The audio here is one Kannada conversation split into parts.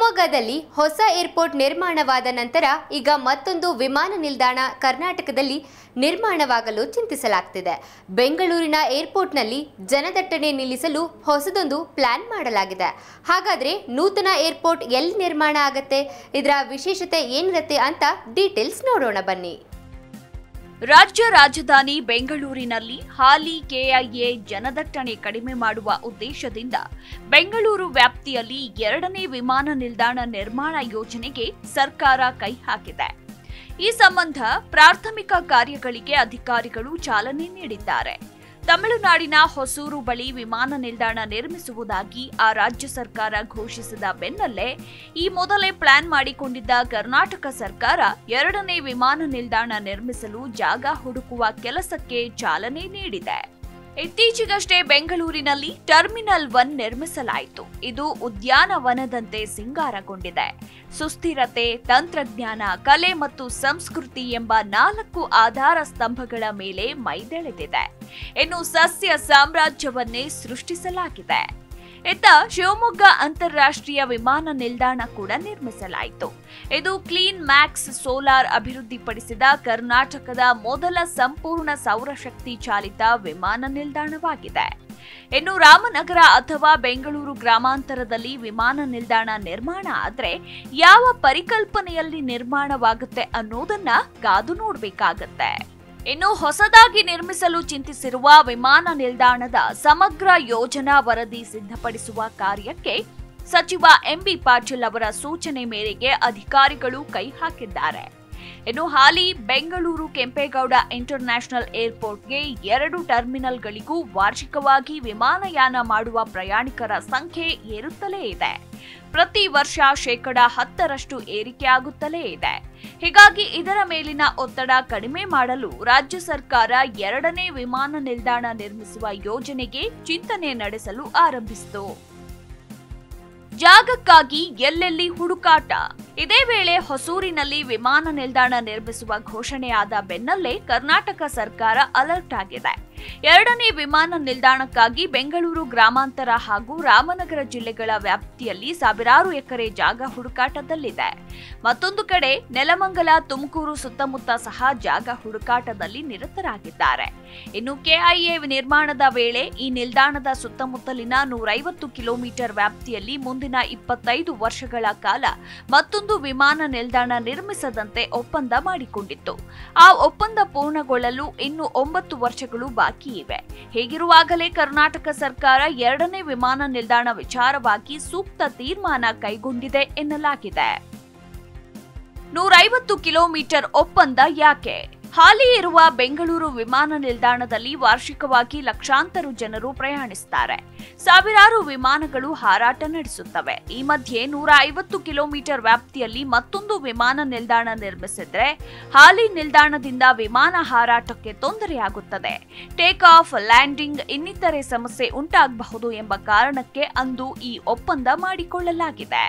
ಶಿವಮೊಗ್ಗದಲ್ಲಿ ಹೊಸ ಏರ್ಪೋರ್ಟ್ ನಿರ್ಮಾಣವಾದ ನಂತರ ಈಗ ಮತ್ತೊಂದು ವಿಮಾನ ನಿಲ್ದಾಣ ಕರ್ನಾಟಕದಲ್ಲಿ ನಿರ್ಮಾಣವಾಗಲು ಚಿಂತಿಸಲಾಗುತ್ತಿದೆ. ಬೆಂಗಳೂರಿನ ಏರ್ಪೋರ್ಟ್ನಲ್ಲಿ ಜನದಟ್ಟಣೆ ನಿಲ್ಲಿಸಲು ಹೊಸದೊಂದು ಪ್ಲಾನ್ ಮಾಡಲಾಗಿದೆ. ಹಾಗಾದ್ರೆ ನೂತನ ಏರ್ಪೋರ್ಟ್ ಎಲ್ಲಿ ನಿರ್ಮಾಣ ಆಗುತ್ತೆ, ಇದರ ವಿಶೇಷತೆ ಏನಿರುತ್ತೆ ಅಂತ ಡೀಟೇಲ್ಸ್ ನೋಡೋಣ ಬನ್ನಿ. ರಾಜ್ಯ ರಾಜಧಾನಿ ಬೆಂಗಳೂರಿನಲ್ಲಿ ಹಾಲಿ ಕೆಐಎ ಜನದಟ್ಟಣೆ ಕಡಿಮೆ ಮಾಡುವ ಉದ್ದೇಶದಿಂದ ಬೆಂಗಳೂರು ವ್ಯಾಪ್ತಿಯಲ್ಲಿ ಎರಡನೇ ವಿಮಾನ ನಿಲ್ದಾಣ ನಿರ್ಮಾಣ ಯೋಜನೆಗೆ ಸರ್ಕಾರ ಕೈ ಹಾಕಿದೆ. ಈ ಸಂಬಂಧ ಪ್ರಾಥಮಿಕ ಕಾರ್ಯಗಳಿಗೆ ಅಧಿಕಾರಿಗಳು ಚಾಲನೆ ನೀಡಿದ್ದಾರೆ. ತಮಿಳುನಾಡಿನ ಹೊಸೂರು ಬಳಿ ವಿಮಾನ ನಿಲ್ದಾಣ ನಿರ್ಮಿಸುವುದಾಗಿ ಆ ರಾಜ್ಯ ಸರ್ಕಾರ ಘೋಷಿಸಿದ ಬೆನ್ನಲ್ಲೇ ಈ ಮೊದಲೇ ಪ್ಲಾನ್ ಮಾಡಿಕೊಂಡಿದ್ದ ಕರ್ನಾಟಕ ಸರ್ಕಾರ ಎರಡನೇ ವಿಮಾನ ನಿಲ್ದಾಣ ನಿರ್ಮಿಸಲು ಜಾಗ ಹುಡುಕುವ ಕೆಲಸಕ್ಕೆ ಚಾಲನೆ ನೀಡಿದೆ. ಇತ್ತೀಚೆಗಷ್ಟೇ ಬೆಂಗಳೂರಿನಲ್ಲಿ ಟರ್ಮಿನಲ್ 1 ನಿರ್ಮಿಸಲಾಯಿತು. ಇದು ಉದ್ಯಾನವನದಂತೆ ಸಿಂಗಾರಗೊಂಡಿದೆ. ಸುಸ್ಥಿರತೆ, ತಂತ್ರಜ್ಞಾನ, ಕಲೆ ಮತ್ತು ಸಂಸ್ಕೃತಿ ಎಂಬ 4 ಆಧಾರ ಸ್ತಂಭಗಳ ಮೇಲೆ ಮೈದೆಳೆದಿದೆ. ಇನ್ನು ಸಸ್ಯ ಸಾಮ್ರಾಜ್ಯವನ್ನೇ ಸೃಷ್ಟಿಸಲಾಗಿದೆ. ಇತ್ತ ಶಿವಮೊಗ್ಗ ಅಂತಾರಾಷ್ಟ್ರೀಯ ವಿಮಾನ ನಿಲ್ದಾಣ ಕೂಡ ನಿರ್ಮಿಸಲಾಯಿತು. ಇದು ಕ್ಲೀನ್ ಮ್ಯಾಕ್ಸ್ ಸೋಲಾರ್ ಅಭಿವೃದ್ಧಿಪಡಿಸಿದ ಕರ್ನಾಟಕದ ಮೊದಲ ಸಂಪೂರ್ಣ ಸೌರಶಕ್ತಿ ಚಾಲಿತ ವಿಮಾನ ನಿಲ್ದಾಣವಾಗಿದೆ. ಇನ್ನು ರಾಮನಗರ ಅಥವಾ ಬೆಂಗಳೂರು ಗ್ರಾಮಾಂತರದಲ್ಲಿ ವಿಮಾನ ನಿಲ್ದಾಣ ನಿರ್ಮಾಣ ಆದ್ರೆ ಯಾವ ಪರಿಕಲ್ಪನೆಯಲ್ಲಿ ನಿರ್ಮಾಣವಾಗುತ್ತೆ ಅನ್ನೋದನ್ನ ಕಾದು ನೋಡಬೇಕಾಗತ್ತೆ. ಇನ್ನು ಹೊಸದಾಗಿ ನಿರ್ಮಿಸಲು ಚಿಂತಿಸಿರುವ ವಿಮಾನ ನಿಲ್ದಾಣದ ಸಮಗ್ರ ಯೋಜನಾ ವರದಿ ಸಿದ್ಧಪಡಿಸುವ ಕಾರ್ಯಕ್ಕೆ ಸಚಿವ ಎಂಬಿ ಪಾಟೀಲ್ ಅವರ ಸೂಚನೆ ಮೇರೆಗೆ ಅಧಿಕಾರಿಗಳು ಕೈ ಹಾಕಿದ್ದಾರೆ. ಇನ್ನು ಹಾಲಿ ಬೆಂಗಳೂರು ಕೆಂಪೇಗೌಡ ಇಂಟರ್ನ್ಯಾಷನಲ್ ಏರ್ಪೋರ್ಟ್ಗೆ 2 ಟರ್ಮಿನಲ್ಗಳಿಗೂ ವಾರ್ಷಿಕವಾಗಿ ವಿಮಾನಯಾನ ಮಾಡುವ ಪ್ರಯಾಣಿಕರ ಸಂಖ್ಯೆ ಏರುತ್ತಲೇ ಇದೆ. ಪ್ರತಿ ವರ್ಷ 10% ಏರಿಕೆ ಆಗುತ್ತಲೇ ಇದೆ. ಹೀಗಾಗಿ ಇದರ ಮೇಲಿನ ಒತ್ತಡ ಕಡಿಮೆ ಮಾಡಲು ರಾಜ್ಯ ಸರ್ಕಾರ ಎರಡನೇ ವಿಮಾನ ನಿಲ್ದಾಣ ನಿರ್ಮಿಸುವ ಯೋಜನೆಗೆ ಚಿಂತನೆ ನಡೆಸಲು ಆರಂಭಿಸಿತು. ಜಾಗಕ್ಕಾಗಿ ಎಲ್ಲೆಲ್ಲಿ ಹುಡುಕಾಟ. ಇದೇ ವೇಳೆ ಹೊಸೂರಿನಲ್ಲಿ ವಿಮಾನ ನಿಲ್ದಾಣ ನಿರ್ಮಿಸುವ ಘೋಷಣೆಯಾದ ಬೆನ್ನಲ್ಲೇ ಕರ್ನಾಟಕ ಸರ್ಕಾರ ಅಲರ್ಟ್ ಆಗಿದೆ. ಎರಡನೇ ವಿಮಾನ ನಿಲ್ದಾಣಕ್ಕಾಗಿ ಬೆಂಗಳೂರು ಗ್ರಾಮಾಂತರ ಹಾಗೂ ರಾಮನಗರ ಜಿಲ್ಲೆಗಳ ವ್ಯಾಪ್ತಿಯಲ್ಲಿ ಸಾವಿರಾರು ಎಕರೆ ಜಾಗ ಹುಡುಕಾಟದಲ್ಲಿದೆ. ಮತ್ತೊಂದು ಕಡೆ ನೆಲಮಂಗಲ, ತುಮಕೂರು ಸುತ್ತಮುತ್ತ ಸಹ ಜಾಗ ಹುಡುಕಾಟದಲ್ಲಿ ನಿರತರಾಗಿದ್ದಾರೆ. ಇನ್ನು ಕೆಐಎ ನಿರ್ಮಾಣದ ವೇಳೆ ಈ ನಿಲ್ದಾಣದ ಸುತ್ತಮುತ್ತಲಿನ 150 ಕಿಲೋಮೀಟರ್ ವ್ಯಾಪ್ತಿಯಲ್ಲಿ ಮುಂದಿನ 25 ವರ್ಷಗಳ ಕಾಲ ಮತ್ತೊಂದು ವಿಮಾನ ನಿಲ್ದಾಣ ನಿರ್ಮಿಸದಂತೆ ಒಪ್ಪಂದ ಮಾಡಿಕೊಂಡಿತ್ತು. ಆ ಒಪ್ಪಂದ ಪೂರ್ಣಗೊಳ್ಳಲು ಇನ್ನು 9 ವರ್ಷಗಳು ಬಾಕಿ ಇವೆ. ಹೀಗಿರುವಾಗಲೇ ಕರ್ನಾಟಕ ಸರ್ಕಾರ ಎರಡನೇ ವಿಮಾನ ನಿಲ್ದಾಣ ವಿಚಾರವಾಗಿ ಸೂಕ್ತ ತೀರ್ಮಾನ ಕೈಗೊಂಡಿದೆ ಎನ್ನಲಾಗಿದೆ. 150 ಕಿಲೋಮೀಟರ್ ಒಪ್ಪಂದ ಯಾಕೆ? ಹಾಲಿ ಇರುವ ಬೆಂಗಳೂರು ವಿಮಾನ ನಿಲ್ದಾಣದಲ್ಲಿ ವಾರ್ಷಿಕವಾಗಿ ಲಕ್ಷಾಂತರ ಜನರು ಪ್ರಯಾಣಿಸುತ್ತಾರೆ. ಸಾವಿರಾರು ವಿಮಾನಗಳು ಹಾರಾಟ ನಡೆಸುತ್ತವೆ. ಈ ಮಧ್ಯೆ 150 ಕಿಲೋಮೀಟರ್ ವ್ಯಾಪ್ತಿಯಲ್ಲಿ ಮತ್ತೊಂದು ವಿಮಾನ ನಿಲ್ದಾಣ ನಿರ್ಮಿಸಿದ್ರೆ ಹಾಲಿ ನಿಲ್ದಾಣದಿಂದ ವಿಮಾನ ಹಾರಾಟಕ್ಕೆ ತೊಂದರೆಯಾಗುತ್ತದೆ. ಟೇಕ್ ಆಫ್, ಲ್ಯಾಂಡಿಂಗ್ ಇನ್ನಿತರೆ ಸಮಸ್ಯೆ ಉಂಟಾಗಬಹುದು ಎಂಬ ಕಾರಣಕ್ಕೆ ಅಂದು ಈ ಒಪ್ಪಂದ ಮಾಡಿಕೊಳ್ಳಲಾಗಿದೆ.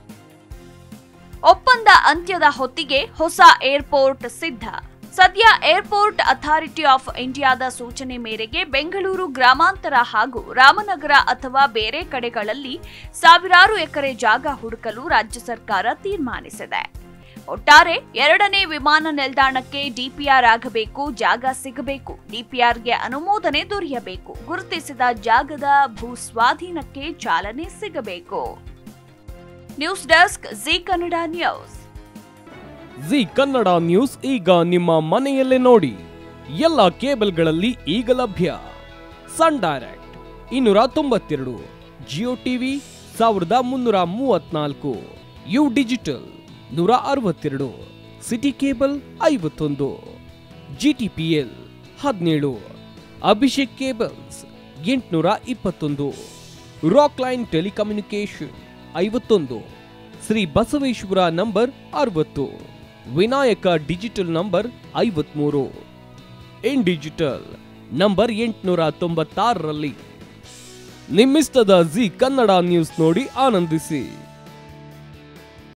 ಒಪ್ಪಂದ ಅಂತ್ಯದ ಹೊತ್ತಿಗೆ ಹೊಸ ಏರ್ಪೋರ್ಟ್ ಸಿದ್ಧ. ಸದ್ಯ ಏರ್ಪೋರ್ಟ್ ಅಥಾರಿಟಿ ಆಫ್ ಇಂಡಿಯಾದ ಸೂಚನೆ ಮೇರೆಗೆ ಬೆಂಗಳೂರು ಗ್ರಾಮಾಂತರ ಹಾಗೂ ರಾಮನಗರ ಅಥವಾ ಬೇರೆ ಕಡೆಗಳಲ್ಲಿ ಸಾವಿರಾರು ಎಕರೆ ಜಾಗ ಹುಡುಕಲು ರಾಜ್ಯ ಸರ್ಕಾರ ತೀರ್ಮಾನಿಸಿದೆ. ಒಟ್ಟಾರೆ ಎರಡನೇ ವಿಮಾನ ನಿಲ್ದಾಣಕ್ಕೆ ಡಿಪಿಆರ್ ಆಗಬೇಕು, ಜಾಗ ಸಿಗಬೇಕು, ಡಿಪಿಆರ್ಗೆ ಅನುಮೋದನೆ ದೊರೆಯಬೇಕು, ಗುರುತಿಸಿದ ಜಾಗದ ಭೂ ಸ್ವಾಧೀನಕ್ಕೆ ಚಾಲನೆ ಸಿಗಬೇಕು. News desk, Zee Kannada news. Zee Kannada news ಈಗ ನಿಮ್ಮ ಮನೆಯಲ್ಲೇ ನೋಡಿ. ಎಲ್ಲ ಕೇಬಲ್ಗಳಲ್ಲಿ ಈಗ ಲಭ್ಯ. Sun Direct 292, Jio TV 1334, U digital 162, SITI cable 51, GTPL 17, Abhishek cables 821, rock line telecommunication 51, Shri Basaveshwara number 60, Vinayaka digital number 53, in digital number 896ರಲ್ಲಿ. ನಿಮ್ಮಿಸ್ತದ ಜಿ ಕನ್ನಡ ನ್ಯೂಸ್ ನೋಡಿ ಆನಂದಿಸಿ.